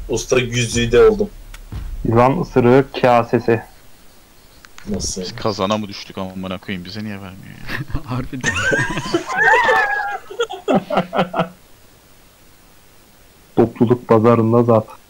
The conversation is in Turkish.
Usta güzide oldum. Yılan ısırığı kasesi. Nasıl? Biz kazana mı düştük amına koyayım, bize niye vermiyor ya? Harbiden. Topluluk pazarında zat.